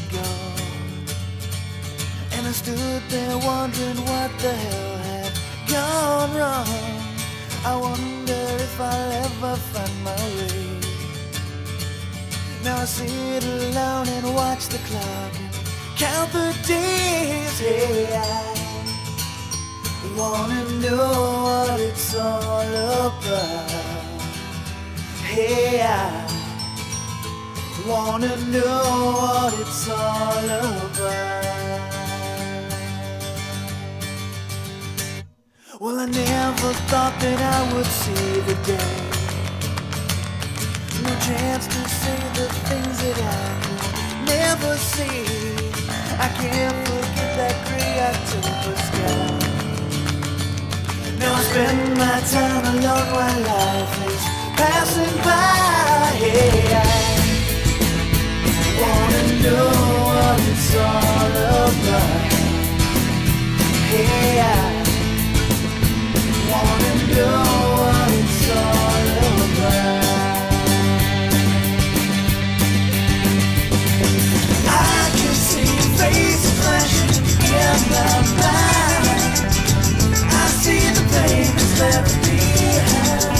gone. And I stood there wondering what the hell had gone wrong. I wonder if I'll ever find my way. Now I sit alone and watch the clock and count the days. Hey, I wanna know what it's all about. Hey, I wanna know what it's all about. Well, I never thought that I would see the day. No chance to say the things that I could never see. I can't forget that gray October sky. Now I spend my time alone while life is passing by. Hey, I wanna know what it's all about. Hey, I wanna know what it's all about. I can see your face flashing in my mind. I see the pain that's left behind.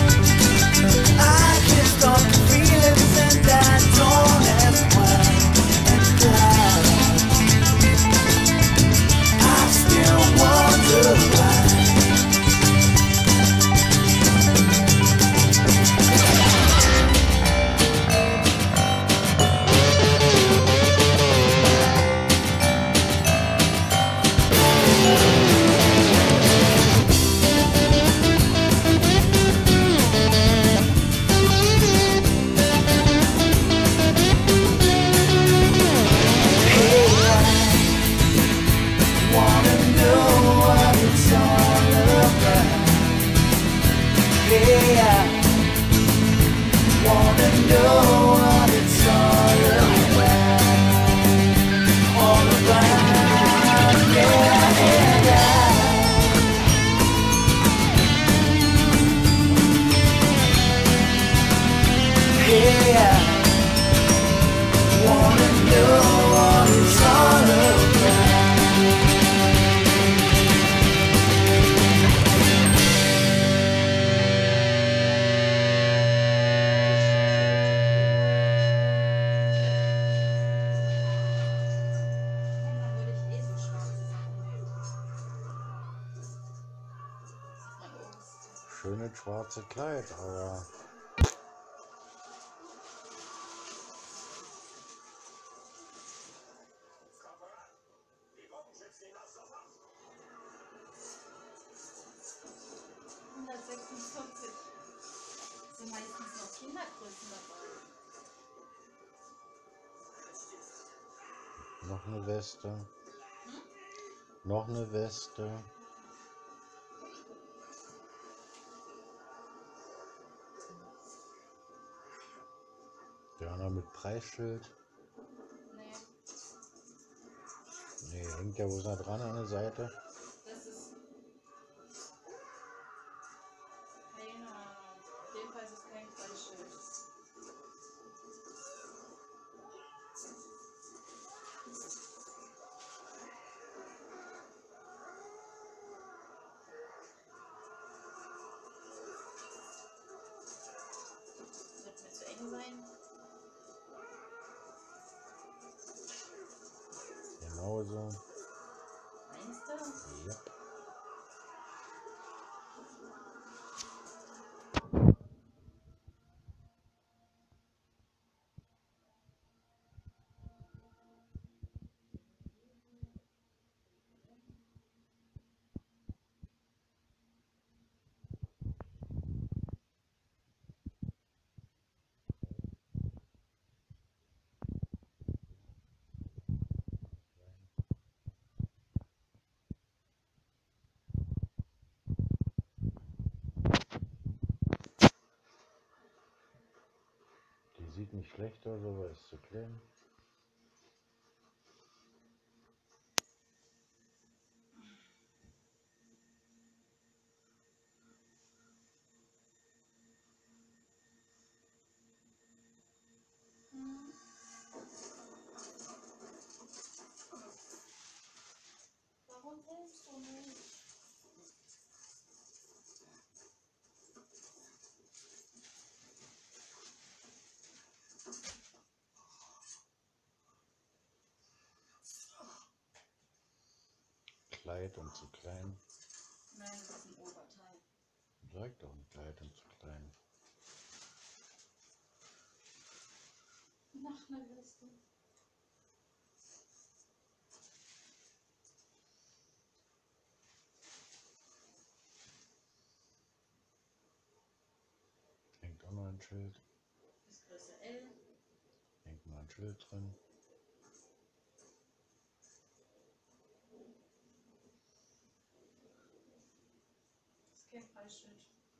I can't stop the feelings and I don't ask why. And I still wonder why. Schönes schwarze Kleid, aber sind meistens noch Kindergrößen dabei. noch eine Weste. Noch eine Weste. Ja, noch mit Preisschild. Nee, Nee, hängt ja wohl da dran an der Seite. das ist keine Ahnung. Auf jeden Fall ist es kein Preisschild. Wird mir zu eng sein? Genauso. Meinst du? Ja. Die sieht nicht schlecht aus, aber ist zu klein. Kleid und zu klein. Nein, das ist ein Oberteil. Sag doch, ein Kleid und zu klein. Nach einer Weste. Hängt auch noch ein Schild. Ist Größe L. Hängt noch ein Schild drin. Ist kein Preisschild.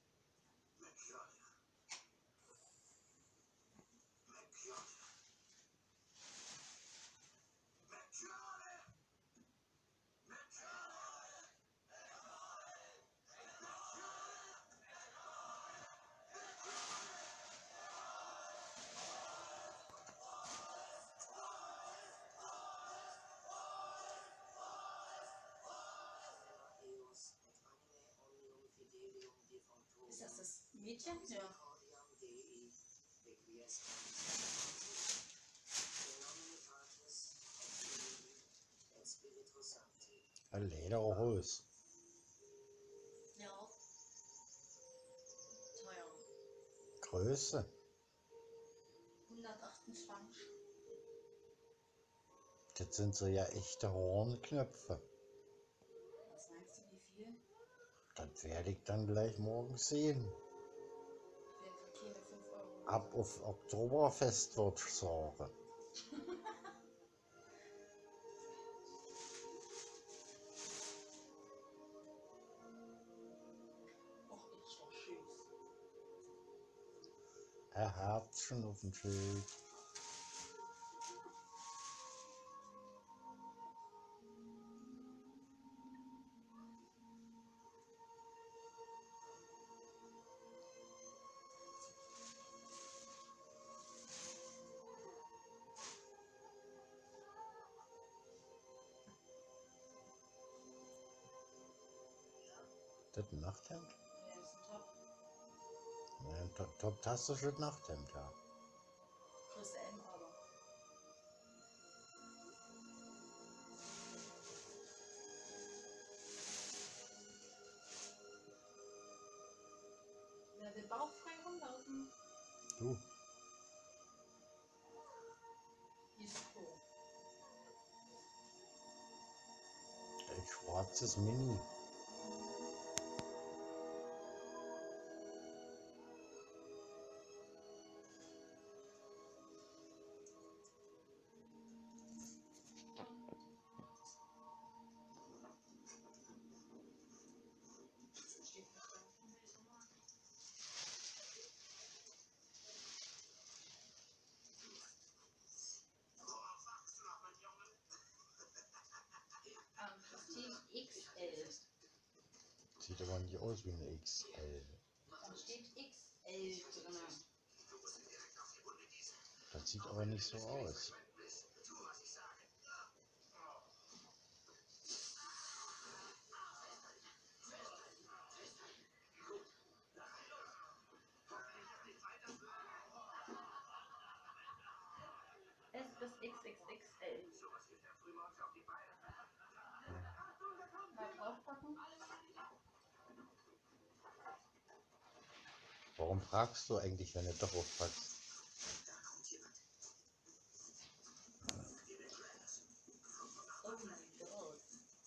Ist das das Mädchen? Ja. Eine Lederhose. Ja. Teuer. Größe. 128. Das sind so ja echte Hornknöpfe. Was meinst du, wie viel? Das werde ich dann gleich morgen sehen. Für keine 5 Euro. Ab auf Oktoberfest wird ich sagen. Och, ist doch süß. Ein Herzchen auf dem Schild. Das ein Nachthemd? Ja, das ist ein Top. Nein, top-tastisches Nachthemd, ja. Größe M aber. Wer will bauchfrei rumlaufen? Du, Hier ist Klo. ein schwarzes Mini. Steht nicht da. Prestige XL. Sieht aber nicht aus wie eine XL. Dann steht XL drin. Das sieht aber nicht so aus. S bis XXXL. Mal draufpacken. Warum fragst du eigentlich, wenn du doch aufpackst? Oh mein Gott.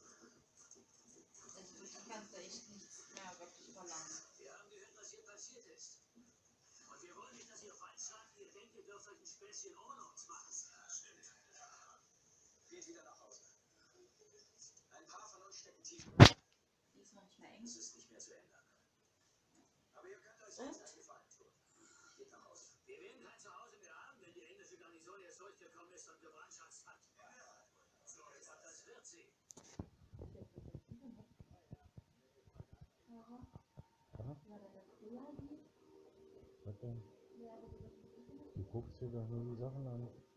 Also für die kannst du echt nichts mehr wirklich verlangen. Wir haben gehört, was hier passiert ist. Und wir wollen nicht, dass ihr falsch sagt, ihr denkt, ihr dürft euch ein Späßchen ohne uns machen. Ja, stimmt. Geht wieder nach Hause. Ein paar von uns stecken tief. Die ist noch nicht mehr eng. Es ist nicht mehr zu ändern. Aber ihr könnt euch selbst einen Gefallen tun. Geht nach Hause. Wir werden kein Zuhause mehr haben, wenn die englische Garnison erst durchgekommen ist und gebrandschatzt hat. So etwas, das wird sie. Was denn? Du guckst dir doch nur die Sachen an.